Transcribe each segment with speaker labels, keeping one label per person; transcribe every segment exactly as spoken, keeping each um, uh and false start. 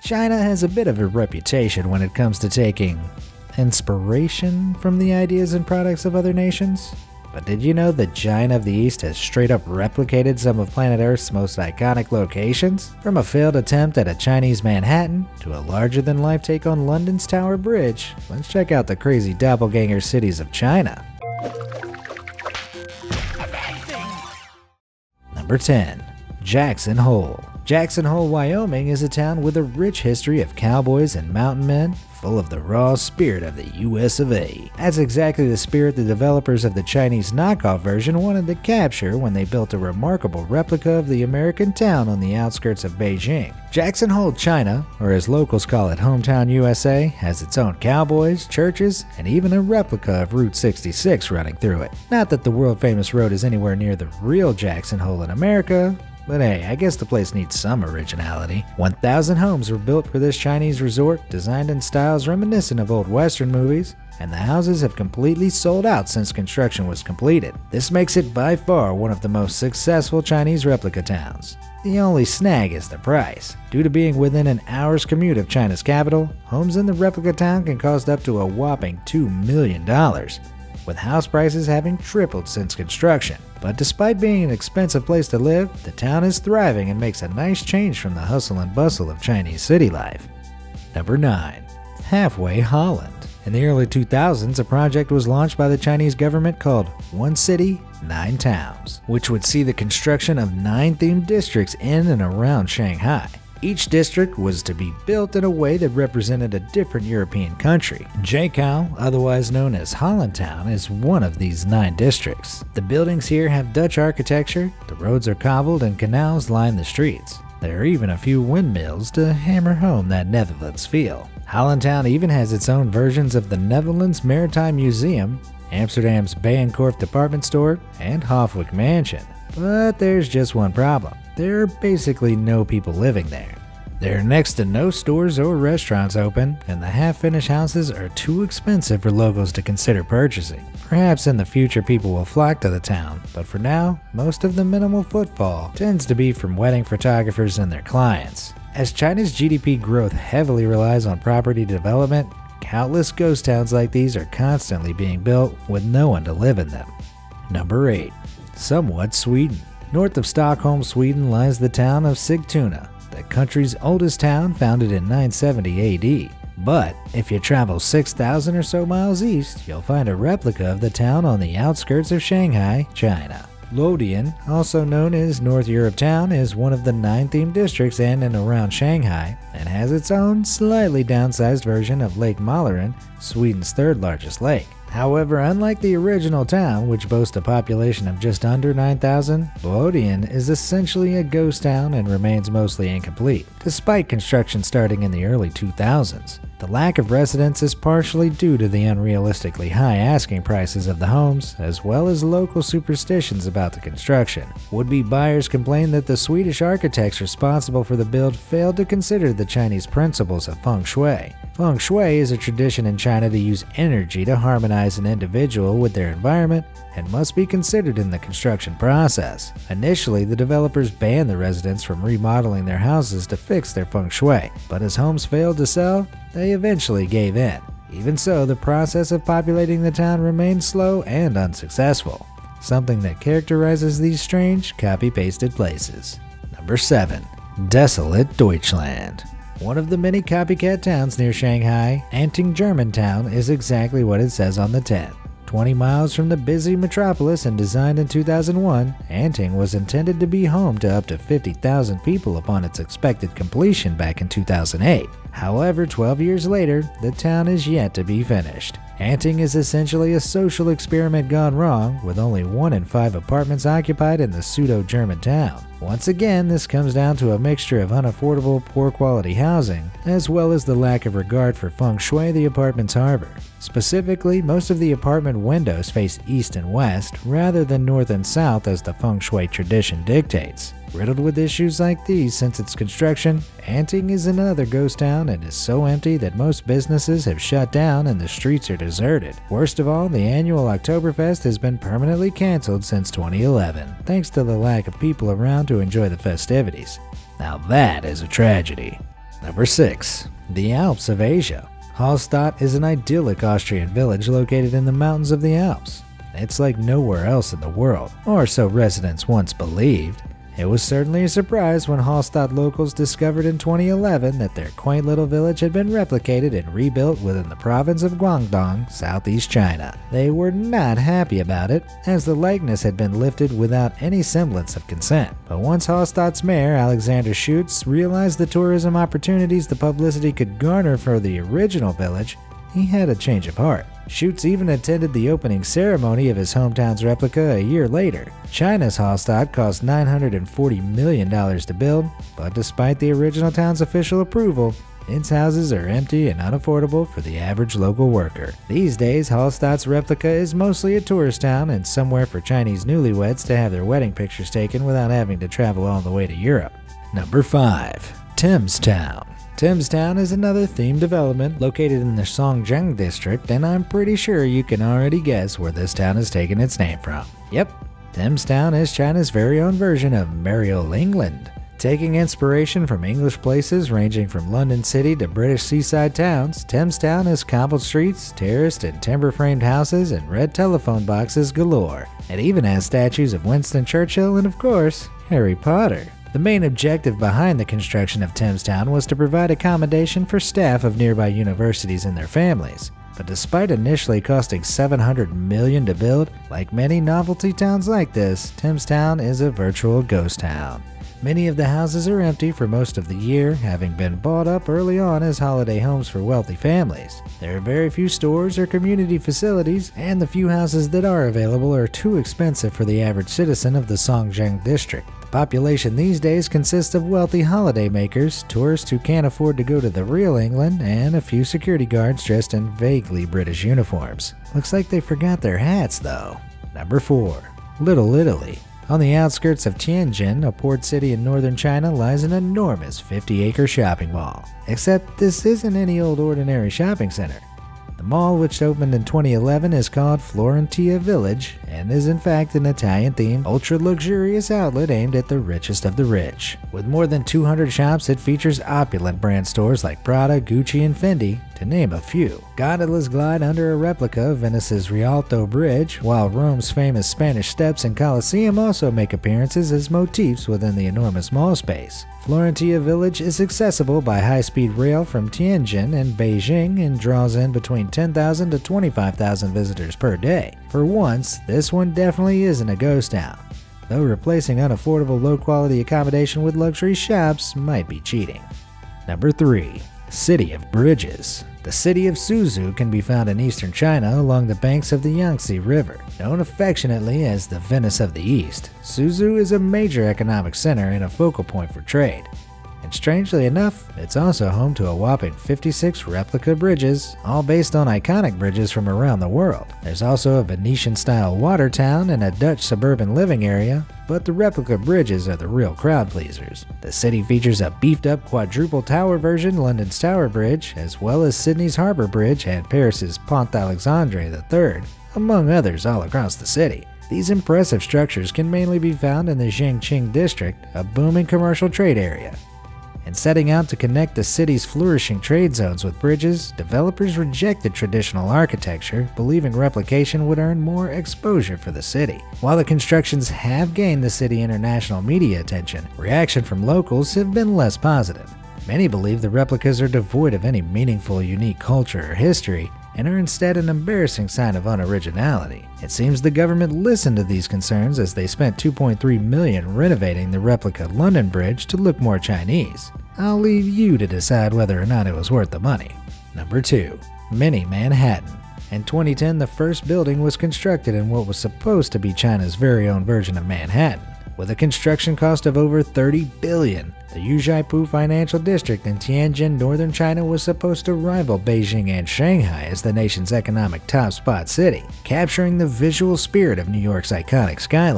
Speaker 1: China has a bit of a reputation when it comes to taking inspiration from the ideas and products of other nations. But did you know that China of the East has straight up replicated some of planet Earth's most iconic locations? From a failed attempt at a Chinese Manhattan to a larger-than-life take on London's Tower Bridge, let's check out the crazy doppelganger cities of China. Number ten. Jackson Hole. Jackson Hole, Wyoming is a town with a rich history of cowboys and mountain men, full of the raw spirit of the U S of A. That's exactly the spirit the developers of the Chinese knockoff version wanted to capture when they built a remarkable replica of the American town on the outskirts of Beijing. Jackson Hole, China, or as locals call it Hometown U S A, has its own cowboys, churches, and even a replica of Route sixty-six running through it. Not that the world-famous road is anywhere near the real Jackson Hole in America, but hey, I guess the place needs some originality. one thousand homes were built for this Chinese resort, designed in styles reminiscent of old Western movies, and the houses have completely sold out since construction was completed. This makes it by far one of the most successful Chinese replica towns. The only snag is the price. Due to being within an hour's commute of China's capital, homes in the replica town can cost up to a whopping two million dollars. With house prices having tripled since construction. But despite being an expensive place to live, the town is thriving and makes a nice change from the hustle and bustle of Chinese city life. Number nine. Halfway Holland. In the early two thousands, a project was launched by the Chinese government called One City, Nine Towns, which would see the construction of nine themed districts in and around Shanghai. Each district was to be built in a way that represented a different European country. Jakou, otherwise known as Hollandtown, is one of these nine districts. The buildings here have Dutch architecture, the roads are cobbled, and canals line the streets. There are even a few windmills to hammer home that Netherlands feel. Hollandtown even has its own versions of the Netherlands Maritime Museum, Amsterdam's Bijenkorf department store, and Hofwijck Mansion. But there's just one problem. There are basically no people living there. There are next to no stores or restaurants open, and the half-finished houses are too expensive for locals to consider purchasing. Perhaps in the future people will flock to the town, but for now, most of the minimal footfall tends to be from wedding photographers and their clients. As China's G D P growth heavily relies on property development, countless ghost towns like these are constantly being built with no one to live in them. Number eight. Somewhat Sweden. North of Stockholm, Sweden lies the town of Sigtuna, the country's oldest town, founded in nine seventy A D. But if you travel six thousand or so miles east, you'll find a replica of the town on the outskirts of Shanghai, China. Luodian, also known as North Europe Town, is one of the nine themed districts in and around Shanghai and has its own slightly downsized version of Lake Mälaren, Sweden's third largest lake. However, unlike the original town, which boasts a population of just under nine thousand, Luodian is essentially a ghost town and remains mostly incomplete, despite construction starting in the early two thousands. The lack of residents is partially due to the unrealistically high asking prices of the homes, as well as local superstitions about the construction. Would-be buyers complain that the Swedish architects responsible for the build failed to consider the Chinese principles of feng shui. Feng shui is a tradition in China to use energy to harmonize an individual with their environment and must be considered in the construction process. Initially, the developers banned the residents from remodeling their houses to fix their feng shui, but as homes failed to sell, they eventually gave in. Even so, the process of populating the town remained slow and unsuccessful, something that characterizes these strange, copy-pasted places. Number seven. Desolate Deutschland. One of the many copycat towns near Shanghai, Anting Germantown is exactly what it says on the tin. twenty miles from the busy metropolis and designed in two thousand one, Anting was intended to be home to up to fifty thousand people upon its expected completion back in two thousand eight. However, twelve years later, the town is yet to be finished. Anting is essentially a social experiment gone wrong, with only one in five apartments occupied in the pseudo-German town. Once again, this comes down to a mixture of unaffordable, poor-quality housing, as well as the lack of regard for feng shui the apartments harbor. Specifically, most of the apartment windows face east and west, rather than north and south as the feng shui tradition dictates. Riddled with issues like these since its construction, Anting is another ghost town and is so empty that most businesses have shut down and the streets are deserted. Worst of all, the annual Oktoberfest has been permanently canceled since twenty eleven, thanks to the lack of people around to enjoy the festivities. Now that is a tragedy. Number six. The Alps of Asia. Hallstatt is an idyllic Austrian village located in the mountains of the Alps. It's like nowhere else in the world, or so residents once believed. It was certainly a surprise when Hallstatt locals discovered in twenty eleven that their quaint little village had been replicated and rebuilt within the province of Guangdong, southeast China. They were not happy about it, as the likeness had been lifted without any semblance of consent. But once Hallstatt's mayor, Alexander Schutz, realized the tourism opportunities the publicity could garner for the original village, he had a change of heart. Schutz even attended the opening ceremony of his hometown's replica a year later. China's Hallstatt cost nine hundred forty million dollars to build, but despite the original town's official approval, its houses are empty and unaffordable for the average local worker. These days, Hallstatt's replica is mostly a tourist town and somewhere for Chinese newlyweds to have their wedding pictures taken without having to travel all the way to Europe. Number five. Thames Town. Thames Town is another themed development located in the Songjiang district, and I'm pretty sure you can already guess where this town has taken its name from. Yep, Thames Town is China's very own version of Merry Old England. Taking inspiration from English places ranging from London City to British seaside towns, Thames Town has cobbled streets, terraced and timber-framed houses, and red telephone boxes galore. It even has statues of Winston Churchill and, of course, Harry Potter. The main objective behind the construction of Thames Town was to provide accommodation for staff of nearby universities and their families. But despite initially costing seven hundred million dollars to build, like many novelty towns like this, Thames Town is a virtual ghost town. Many of the houses are empty for most of the year, having been bought up early on as holiday homes for wealthy families. There are very few stores or community facilities, and the few houses that are available are too expensive for the average citizen of the Songjiang district. The population these days consists of wealthy holiday makers, tourists who can't afford to go to the real England, and a few security guards dressed in vaguely British uniforms. Looks like they forgot their hats though. Number four. Little Italy. On the outskirts of Tianjin, a port city in northern China, lies an enormous fifty acre shopping mall. Except this isn't any old ordinary shopping center. The mall, which opened in twenty eleven, is called Florentia Village and is in fact an Italian-themed, ultra-luxurious outlet aimed at the richest of the rich. With more than two hundred shops, it features opulent brand stores like Prada, Gucci, and Fendi, to name a few. Gondolas glide under a replica of Venice's Rialto Bridge, while Rome's famous Spanish Steps and Colosseum also make appearances as motifs within the enormous mall space. Florentia Village is accessible by high-speed rail from Tianjin and Beijing and draws in between ten thousand to twenty-five thousand visitors per day. For once, this one definitely isn't a ghost town, though replacing unaffordable low-quality accommodation with luxury shops might be cheating. Number three. City of Bridges. The city of Suzhou can be found in eastern China along the banks of the Yangtze River. Known affectionately as the Venice of the East, Suzhou is a major economic center and a focal point for trade. And strangely enough, it's also home to a whopping fifty-six replica bridges, all based on iconic bridges from around the world. There's also a Venetian-style water town and a Dutch suburban living area, but the replica bridges are the real crowd pleasers. The city features a beefed-up quadruple tower version, London's Tower Bridge, as well as Sydney's Harbour Bridge and Paris's Pont Alexandre the third, among others all across the city. These impressive structures can mainly be found in the Zhengqing district, a booming commercial trade area. In setting out to connect the city's flourishing trade zones with bridges, developers rejected traditional architecture, believing replication would earn more exposure for the city. While the constructions have gained the city international media attention, reaction from locals have been less positive. Many believe the replicas are devoid of any meaningful, unique culture or history, and are instead an embarrassing sign of unoriginality. It seems the government listened to these concerns as they spent two point three million dollars renovating the replica London Bridge to look more Chinese. I'll leave you to decide whether or not it was worth the money. Number two. Mini Manhattan. In twenty ten, the first building was constructed in what was supposed to be China's very own version of Manhattan. With a construction cost of over thirty billion dollars, the Yuzhaipu Financial District in Tianjin, northern China was supposed to rival Beijing and Shanghai as the nation's economic top spot city, capturing the visual spirit of New York's iconic skyline.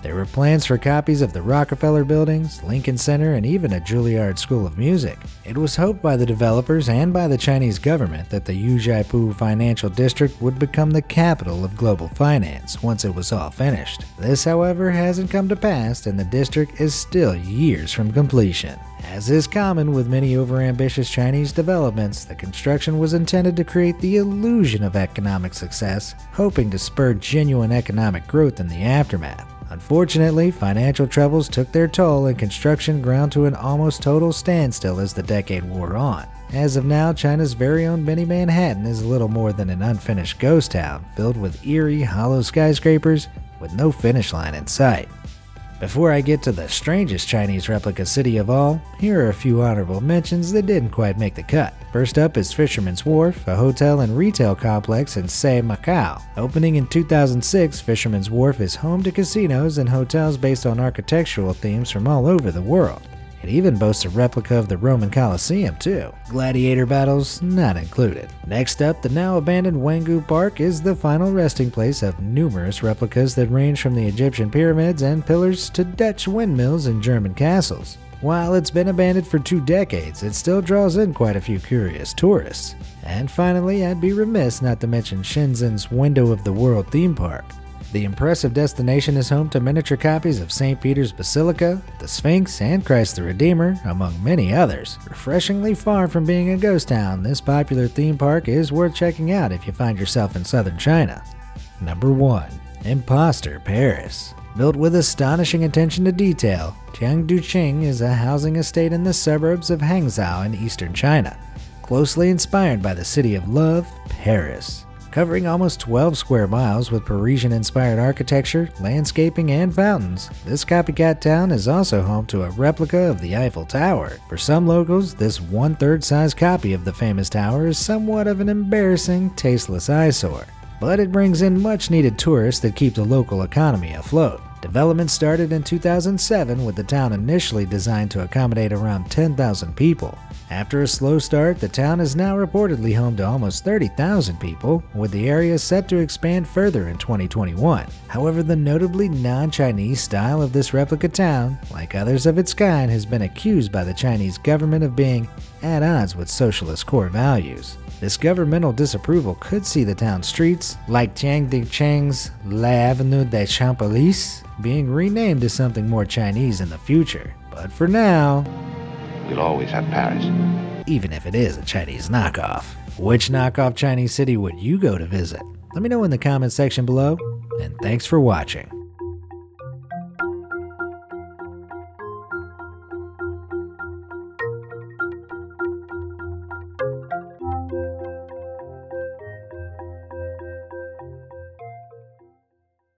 Speaker 1: There were plans for copies of the Rockefeller Buildings, Lincoln Center, and even a Juilliard School of Music. It was hoped by the developers and by the Chinese government that the Yuzhaipu Financial District would become the capital of global finance once it was all finished. This, however, hasn't come to pass, and the district is still years from completion. As is common with many overambitious Chinese developments, the construction was intended to create the illusion of economic success, hoping to spur genuine economic growth in the aftermath. Unfortunately, financial troubles took their toll and construction ground to an almost total standstill as the decade wore on. As of now, China's very own mini Manhattan is little more than an unfinished ghost town filled with eerie, hollow skyscrapers with no finish line in sight. Before I get to the strangest Chinese replica city of all, here are a few honorable mentions that didn't quite make the cut. First up is Fisherman's Wharf, a hotel and retail complex in Sai, Macau. Opening in two thousand six, Fisherman's Wharf is home to casinos and hotels based on architectural themes from all over the world. It even boasts a replica of the Roman Colosseum too. Gladiator battles not included. Next up, the now abandoned Wengu Park is the final resting place of numerous replicas that range from the Egyptian pyramids and pillars to Dutch windmills and German castles. While it's been abandoned for two decades, it still draws in quite a few curious tourists. And finally, I'd be remiss not to mention Shenzhen's Window of the World theme park. The impressive destination is home to miniature copies of Saint Peter's Basilica, the Sphinx, and Christ the Redeemer, among many others. Refreshingly far from being a ghost town, this popular theme park is worth checking out if you find yourself in southern China. Number one. Imposter Paris. Built with astonishing attention to detail, Jiangduqing is a housing estate in the suburbs of Hangzhou in eastern China, closely inspired by the city of love, Paris. Covering almost twelve square miles with Parisian-inspired architecture, landscaping, and fountains, this copycat town is also home to a replica of the Eiffel Tower. For some locals, this one-third size copy of the famous tower is somewhat of an embarrassing, tasteless eyesore. But it brings in much-needed tourists that keep the local economy afloat. Development started in two thousand seven with the town initially designed to accommodate around ten thousand people. After a slow start, the town is now reportedly home to almost thirty thousand people, with the area set to expand further in twenty twenty-one. However, the notably non-Chinese style of this replica town, like others of its kind, has been accused by the Chinese government of being at odds with socialist core values. This governmental disapproval could see the town's streets, like Jiangduqing's L'Avenue des Champs-Élysées, being renamed to something more Chinese in the future. But for now,
Speaker 2: we'll always have Paris.
Speaker 1: Even if it is a Chinese knockoff. Which knockoff Chinese city would you go to visit? Let me know in the comments section below, and thanks for watching.